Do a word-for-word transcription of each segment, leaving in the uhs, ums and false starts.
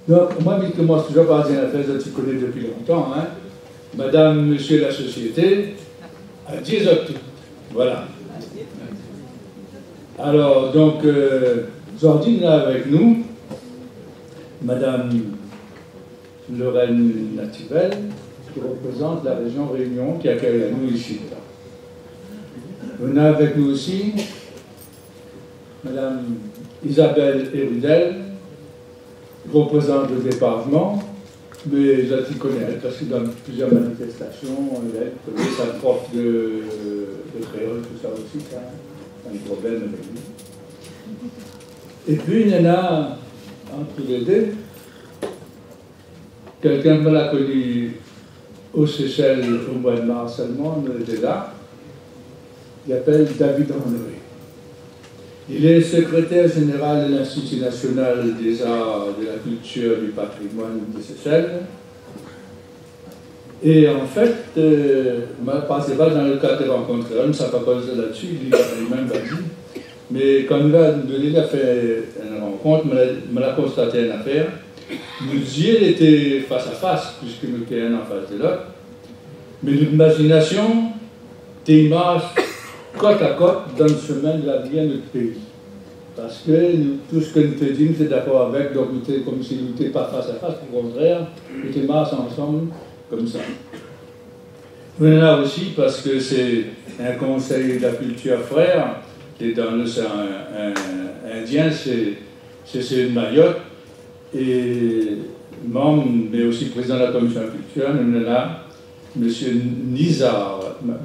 Donc, moi, je commence toujours par dire une affaire que tu connais depuis longtemps. Hein. Madame, monsieur, la société, à dix octobre. Voilà. Alors, donc, euh, Jordine est avec nous, Madame Lorraine Nativel, qui représente la région Réunion, qui accueille à nous ici. On a avec nous aussi Madame Isabelle Hérudel, qui représente le département, mais je t'y connais, parce que dans plusieurs manifestations, elle est sa prof de, de créole, tout ça aussi, ça, un problème avec lui. Et puis, il y en a, entre les deux, quelqu'un me l'a connu aux Seychelles au mois de mars seulement, on était là, il s'appelle David André. Il est secrétaire général de l'Institut national des arts, de la culture et du patrimoine de Seychelles. Et en fait, euh, je ne pensais pas dans le cadre de rencontre, on ne s'est pas posé là-dessus, lui-même va dire. Mais quand il a fait une rencontre, je l'ai constaté une affaire. Nos yeux étaient face à face, puisque nous étions un en face de l'autre. Mais notre imagination, des images côte à côte dans le chemin de la vie de notre pays. Parce que nous, tout ce que nous te disons, c'est d'accord avec, donc nous étions comme si nous n'étions pas face à face, au contraire, nous étions marche ensemble, comme ça. On est là aussi parce que c'est un conseil de la culture frère, qui est dans l'océan Indien, c'est celui de Mayotte, et membre, mais aussi président de la commission de la culture, nous sommes là. Monsieur Nizar,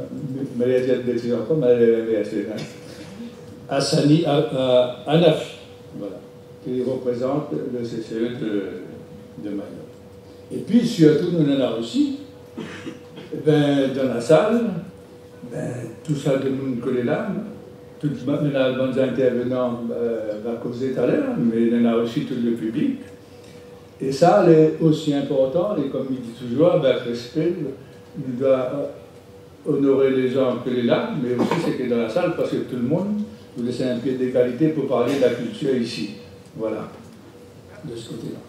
Hassani Anafi, voilà, qui représente le C C E de, de Mayotte. Et puis, surtout, nous en avons aussi, ben, dans la salle, ben, tout ça de nous coller là, tout les bons intervenants euh, va causer tout à l'heure, mais il y en a aussi tout le public. Et ça, c'est aussi important, et comme il dit toujours, avec respect, il doit honorer les gens que les là, mais aussi c'est que dans la salle, parce que tout le monde vous laisse un pied d'égalité pour parler de la culture ici. Voilà, de ce côté-là.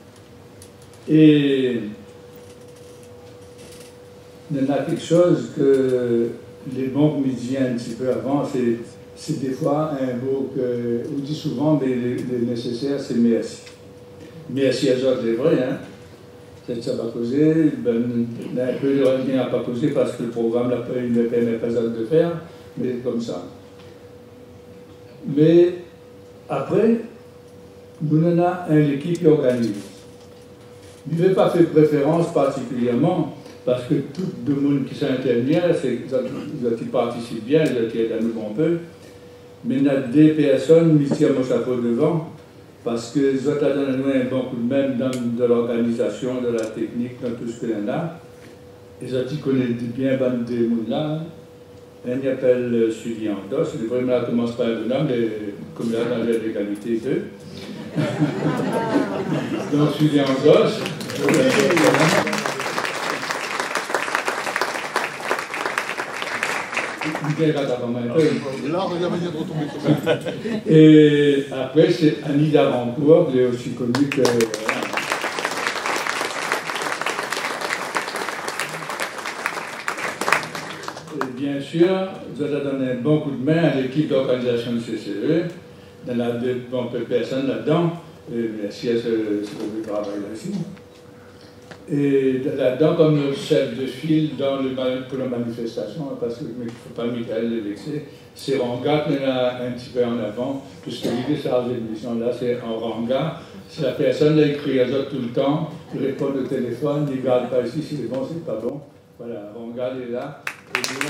Et il y en a quelque chose que les bons comédiens un petit peu avant, c'est des fois un mot qu'on dit souvent, mais le nécessaire, c'est merci. Merci à eux, c'est vrai, hein. Ça n'a pas causé, ben, un peu de rien n'a pas causé parce que le programme ne permet pas de faire, mais comme ça. Mais après, nous en avons une équipe qui organise. Je ne vais pas faire préférence particulièrement parce que tout le monde qui s'intervient, ils participent bien, ils aident à nous un peu, mais il y a des personnes qui tirent mon chapeau devant. Parce que ils ont donné un bon coup de main dans de l'organisation, de la technique, dans tout ce qu'il y en a. Ils ont dit qu'on est bien ban de monde là. Un y appelle Suivi en dos. C'est vraiment là commence par un bonhomme, mais comme là dans l'égalité d'eux. Donc Suivi en dos. Et après, c'est Annie Darancourt, qui est aussi connue que. Et bien sûr, vous avez donné un bon coup de main à l'équipe d'organisation du C C E. Il y en a deux bonnes personnes là-dedans. Et merci à ce qui travaille là-dessus. Et là-dedans, comme chef de file dans le, pour la manifestation, parce qu'il ne faut pas Michael les vexer, c'est Ranga qui est là un petit peu en avant, puisque l'idée de charger l'émission là, c'est en Ranga. Si la personne a écrit à autres tout le temps, il répond au téléphone, il ne garde pas ici, si c'est bon, c'est pas bon. Voilà, Ranga est là. Et nous,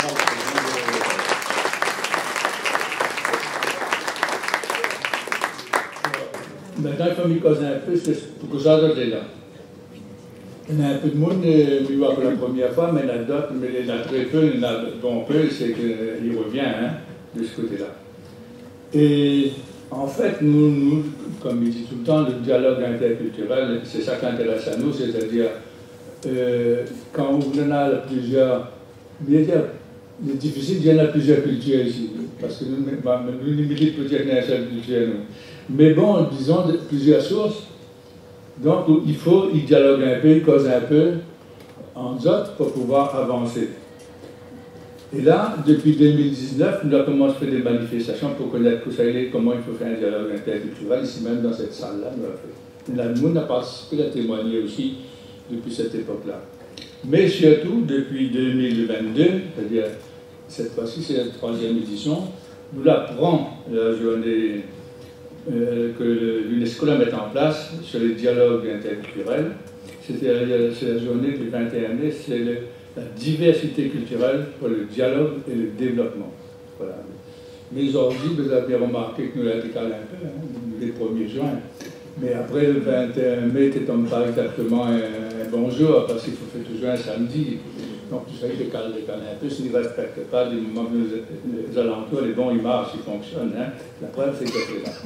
on maintenant, il faut m'y causer un peu, pour que ça soit là. Il y a un peu de monde qui voit pour la première fois, mais il y en a d'autres, mais il y en a très peu, il y en a bon peu, c'est qu'il revient hein, de ce côté-là. Et en fait, nous, nous, comme il dit tout le temps, le dialogue interculturel, c'est ça qui intéresse à nous, c'est-à-dire euh, quand on en a plusieurs, c'est difficile d'y en avoir plusieurs cultures ici, parce que nous, nous limitons peut-être une seule culture, nous. Mais bon, disons plusieurs sources. Donc, il faut, il dialogue un peu, il cause un peu entre autres pour pouvoir avancer. Et là, depuis deux mille dix-neuf, nous avons commencé à faire des manifestations pour connaître comment il faut faire un dialogue interculturel, ici même dans cette salle-là, nous l'avons fait. Là, nous, on a participé à témoigner aussi depuis cette époque-là. Mais surtout, depuis deux mille vingt-deux, c'est-à-dire cette fois-ci, c'est la troisième édition, nous apprenons la journée euh, que l'UNESCO la met en place sur les dialogues interculturels. C'est la journée du vingt et un mai, c'est la diversité culturelle pour le dialogue et le développement. Voilà. Mais aujourd'hui, vous avez remarqué que nous la décalé un peu, hein, le premier juin. Mais après le vingt et un mai, ne tombe pas exactement un, un bon jour, parce qu'il faut faire toujours un samedi. Donc tout ça, il décale, décale un peu. S'il ne respecte pas, du moment que les, les alentours, les bons, ils marchent, ils fonctionnent. Hein. La preuve, c'est que c'est là.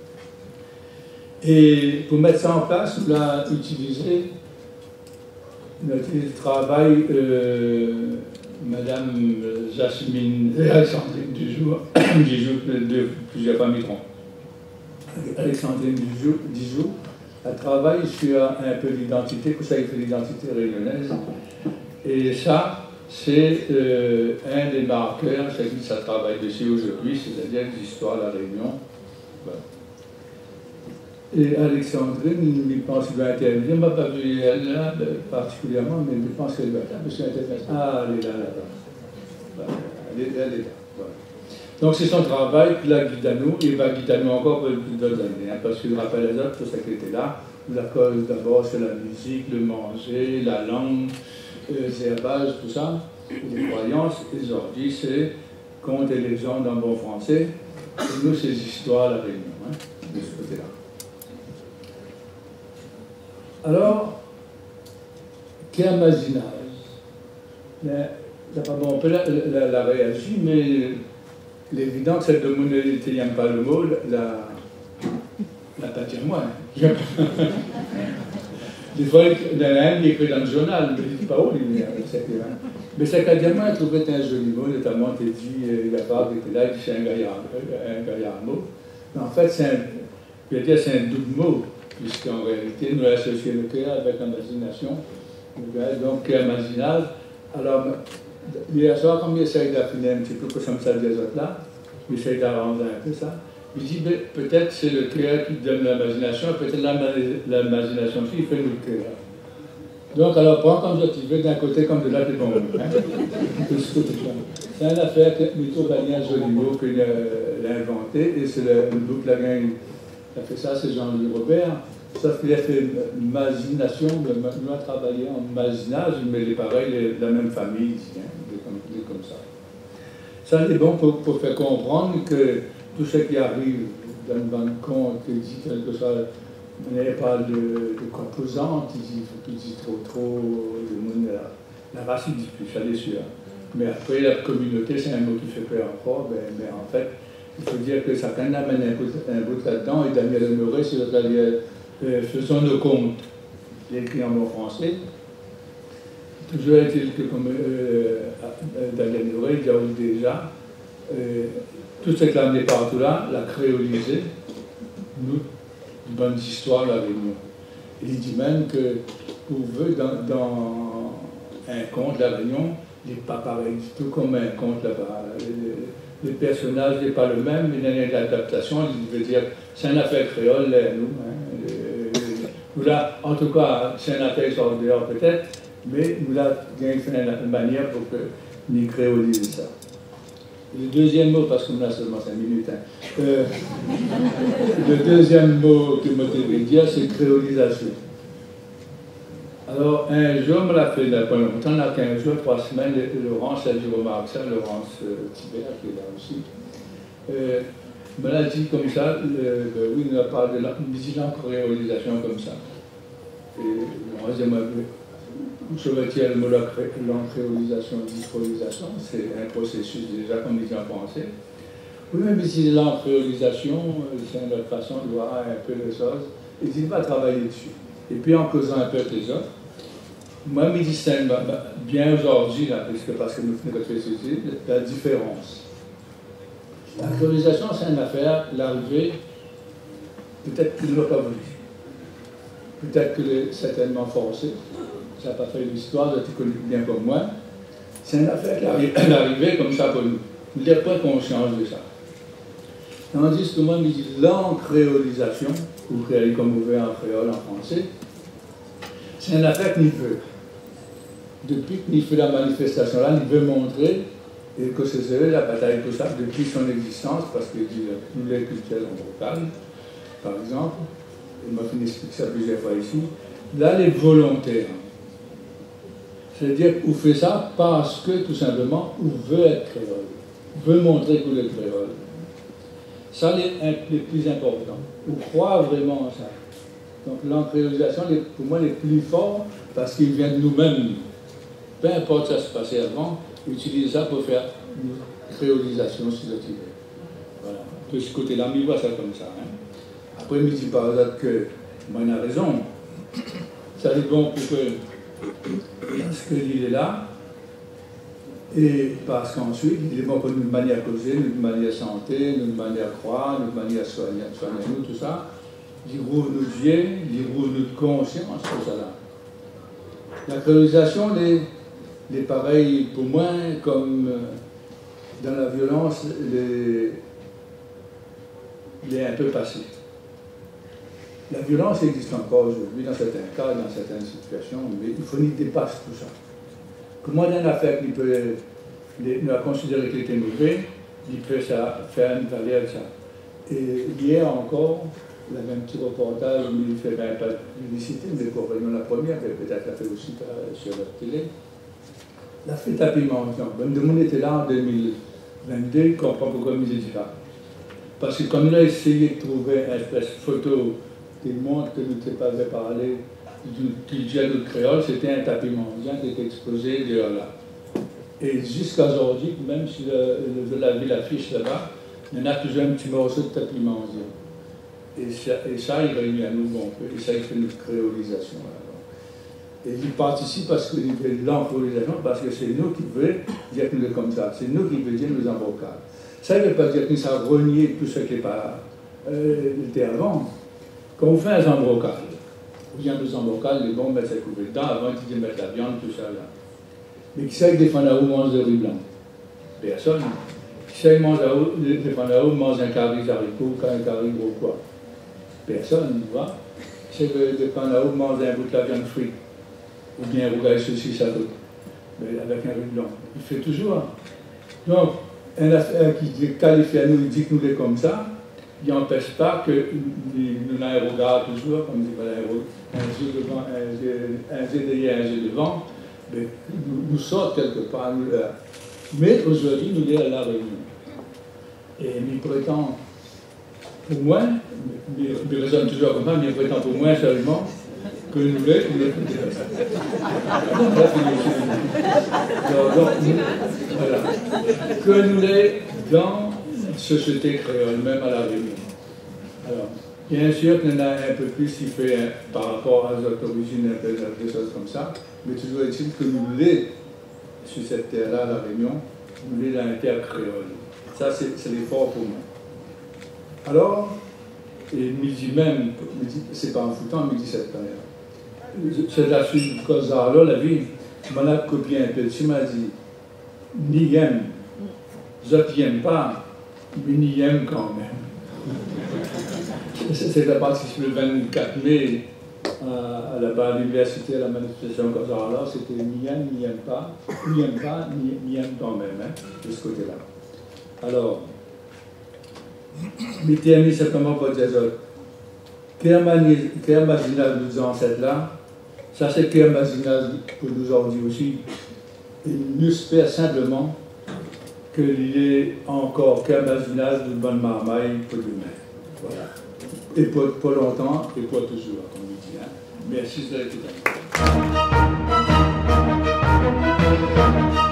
Et pour mettre ça en place, on l'a utilisé notre travail, euh, Madame Jasmine, Alexandrine Dujour, Dijoux de plusieurs familles. Alexandrine Dijoux, elle travaille sur un peu l'identité, pour ça il fait l'identité réunionnaise. Et ça, c'est euh, un des marqueurs, c'est que ça travaille dessus aujourd'hui, c'est-à-dire l'histoire de la Réunion. Voilà. Et Alexandrine, il pense qu'il va intervenir. Je ne m'ai pas vu elle là particulièrement, mais je pense qu'elle va être là. Monsieur ah, elle est là, là-bas. Voilà. Elle, elle est là. Voilà. Donc c'est son travail, puis là, Guidano, il va Guidano encore pour d'autres années, hein, parce qu'il rappelle les autres, tout ça qui était là. La cause d'abord, c'est la musique, le manger, la langue, les herbages, tout ça, les croyances. Et aujourd'hui, c'est contes et légendes en bon français. Et nous, c'est l'histoire à la Réunion, hein, de ce côté-là. Alors, qu'amazinage. On peut la, la, la réagir, mais l'évident, c'est de mon il n'y a pas le mot, la, la pas dire moi. Des fois, il y en a un qui écrit dans le journal, mais il ne dit pas où il est. Mais c'est qu'à dire moi, il trouvait un joli mot, notamment, tu dit, il y a pas qui était là, il dit c'est un gaillard mot. Mais en fait, c'est un, je veux dire, c'est un double mot. Puisqu'en réalité, nous associons le cœur avec l'imagination. Donc, imaginage. Alors, hier soir, comme j'essaye d'affiner un petit peu comme ça des autres là, j'essaye d'arranger un peu ça, je dis peut-être c'est le cœur qui donne l'imagination, peut-être l'imagination qui fait le cœur. Donc, alors, prends comme ça, tu veux d'un côté comme de l'autre, bon. Hein? C'est une affaire que Mito Bagnan Joliveau qui l'a inventé, et c'est le, le boucle la gagne. Il a fait ça, c'est Jean-Louis Robert. Sauf qu'il a fait une magination, nous a travaillé en maginage, mais les pareils, la même famille, hein, comme, comme ça. Ça, c'est bon pour, pour faire comprendre que tout ce qui arrive dans le banc de compte, qui dit quelque chose, on n'est pas de, de composantes, il dit, il dit trop, trop, le monde, la, la race, il dit plus, ça c'est sûr. Mais après, la communauté, c'est un mot qui fait peur encore, mais, mais en fait, il faut dire que ça quand même amène un bout, un bout là-dedans, et Daniel Honoré, c'est-à-dire, euh, faisons nos comptes, écrit en mot français. Toujours est-il que, comme euh, Daniel Honoré, il y a déjà, euh, tout ce qui l'a amené partout là, l'a créolisé, nous, une bonne histoire, la Réunion. Il dit même que, pour vous, dans, dans un conte, la Réunion, il n'est pas pareil du tout comme un conte là-bas. Les personnages n'est pas le même, il y a une adaptation, il veut dire, c'est une affaire créole, là, nous. Hein, nous là, en tout cas, c'est une affaire extraordinaire peut-être, mais nous là, il y a une manière pour que nous créolisons ça. Le deuxième mot, parce qu'on a seulement cinq minutes, hein, euh, le deuxième mot que je voudrais dire, c'est créolisation. Alors, un jour, on l'a fait il n'y a pas longtemps, on a quinze jours, trois semaines, Laurence a dit remarque ça, Laurence euh, Thibert, qui est là aussi. Euh, on l'a dit comme ça, le, ben oui, on a parlé de l'encréolisation comme ça. Et moi, j'aimerais je retiens le mot l'encréolisation, l'icréolisation, c'est un processus déjà, comme dit en français. Oui, même si l'encréolisation, c'est une autre façon de voir un peu les choses, et il va travailler dessus. Et puis en causant un peu avec les autres, moi, je me distingue bien aujourd'hui, là, parce que nous réfléchissons, la différence. L'actualisation, c'est une affaire, l'arrivée, peut-être qu'il ne l'a pas voulu. peut-être que c'est certainement forcé, ça n'a pas fait l'histoire, tu connais bien comme moi. C'est une affaire qui est arrivée comme ça pour nous. Nous n'avons pas conscience de ça. Tandis que moi, je dis l'encréolisation, ou créole comme vous voyez en créole en français, c'est une affaire qu'il veut. Depuis qu'il fait la manifestation là, il veut montrer et que c'est la bataille pour ça depuis son existence, parce que nous les cultures en vocal, par exemple, il m'a fait expliquer ça plusieurs fois ici, là, les volontaires. C'est-à-dire qu'on fait ça parce que, tout simplement, on veut être créole, on veut montrer qu'on est créole. Ça, c'est le plus important. On croit vraiment à ça. Donc, l'encréolisation, pour moi, est plus fort parce qu'il vient de nous-mêmes. Peu importe ce qui se passait avant, utilise ça pour faire une créolisation, si vous voulez. Voilà. De ce côté-là, on voit ça comme ça. Hein. Après, il me dit par exemple que, moi, il a raison. Ça est bon pour que, parce qu'il est là, et parce qu'ensuite, il est bon pour une manière causer, une manière santé, une manière croire, une manière soigner, soigner nous, tout ça. Il roule nos yeux, il roule notre conscience, tout ça là. La créolisation, les les pareils, pour moi, comme euh, dans la violence, les, les un peu passé. La violence existe encore aujourd'hui dans certains cas, dans certaines situations, mais il faut qu'il dépasse tout ça. Comment dans l'affaire qui peut, nous a considéré qu'il était mauvais, il peut ça, faire une valeur de ça. Et hier encore, il y avait un petit reportage où il fait ben, pas de publicité, mais pour vraiment la première, mais peut-être la fait aussi sur la télé. La fête à Pimenton. Ben, on était là en deux mille vingt-deux, je ne comprends pas pourquoi il dit ça. Parce que quand on a essayé de trouver une espèce de photo qui montre que nous n'avons pas parlé du culture de créole, c'était un tapis mondial qui était exposé dehors là. Et jusqu'à aujourd'hui, même si je l'avais l'affiche là-bas, il y en a toujours un petit morceau de tapis mondial. Et ça, et ça, il réunit à nous bon peu. Et ça, il fait une créolisation. Là. Et il participe parce qu'il fait l'encréolisation, parce que c'est nous qui veut dire que nous sommes comme ça. C'est nous qui veut dire nous en vocal. Ça ne veut pas dire que nous avons renié tout ce qui n'est pas euh, était avant. Quand on fait un zambrocal, ou bien un zambrocal, les bons mettent ça couvert dedans, avant ils disent mettre la viande, tout ça là. Mais qui sait que des Fanao mangent de riz blanc? Personne. Qui sait que des Fanao mangent un carré haricot, un carré gros quoi? Personne, tu vois. Qui sait que des Fanao mangent un bout de la viande frite? Ou bien un rougail saucisse à l'autre, avec un riz blanc. Il fait toujours. Donc, un affaire qui qualifie à nous, il dit que nous sommes comme ça, il n'empêche pas que nous avons un regard toujours, comme dit un jeu devant, un jeu derrière, un jeu devant, mais nous, nous sortent quelque part. Nous, euh, mais aujourd'hui, nous sommes à la Réunion. Et nous prétend, pour moi, je raisonne toujours comme ça, mais je prétend pour moi seulement que nous sommes, nous que nous sommes dans la société créole, même à la Réunion. Alors, bien sûr qu'il y en a un peu plus qui fait hein, par rapport à notre origine, un peu des choses comme ça, mais toujours est-il que nous sommes sur cette terre-là, à la Réunion, nous sommes dans la terre créole. Ça, c'est l'effort pour moi. Alors, et il me dit même, c'est pas en foutant, il me dit cette manière. C'est la suite de cause là, la vie, je m'en ai copié un peu, tu m'as dit, ni aime, je n'aime pas, mais ni aime quand même. C'est la participé le vingt-quatre mai à, à la l'université, à la manifestation Cosard, c'était ni aime, ni aime pas, ni aime pas, ni, ni aime quand même, hein, de ce côté-là. Alors, mais t'es mis simplement pour dire ça. Quel imaginage nous ancêtres-là, ça c'est quel imaginage pour nous aujourd'hui aussi. Et nous espérons simplement qu'il y ait encore quel imaginage de bonne marmaille pour demain. Voilà. Et pour, pour longtemps et pour toujours, comme on dit. Hein. Merci de l'être.